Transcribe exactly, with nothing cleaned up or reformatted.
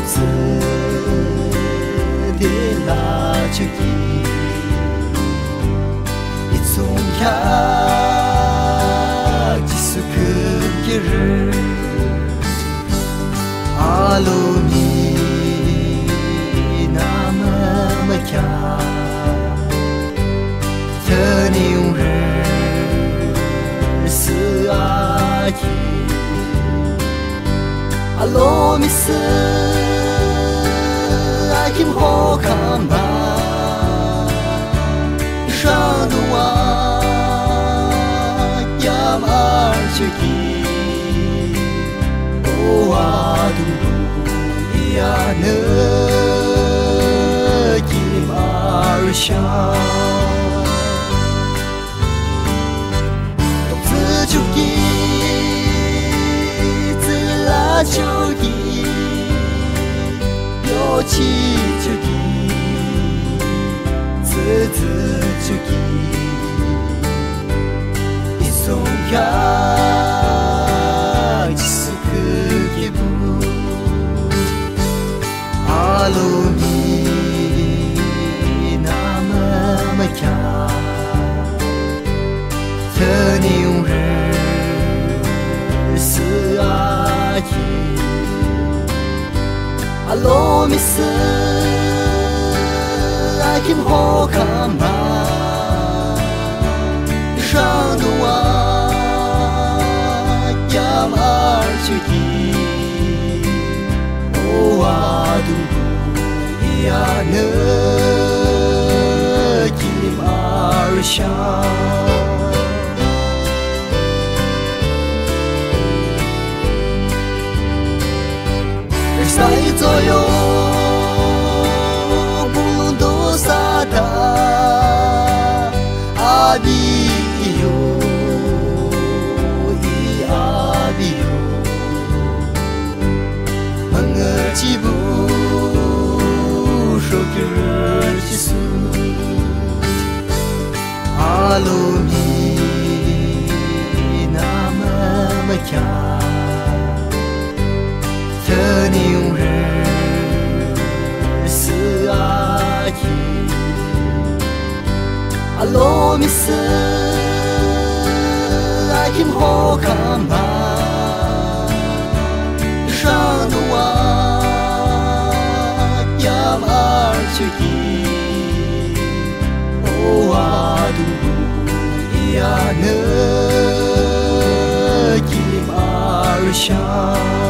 子的拉着你，一种呀，只是个一日，阿鲁米那么么呀，特牛人是阿姨。阿罗米斯，阿金好看吧？上路啊，呀马儿去伊，哦啊嘟嘟呀呢，伊马儿下，独自就伊。就义，有气就义，自自就义，一种呀，只是个一步，阿鲁米那么么呀，特牛人是阿。阿罗米斯，阿金好看吧？上路啊，呀马儿去伊，哦啊嘟嘟呀呢，伊马儿下。在左右，不多萨达，阿比哟，伊阿比哟，门儿吉布，手给儿吉苏，阿鲁米那么么呀。特牛人是阿姨，阿罗米斯，阿金好看吧？上路啊，呀马儿去伊，哦啊嘟嘟呀呢，伊马儿下。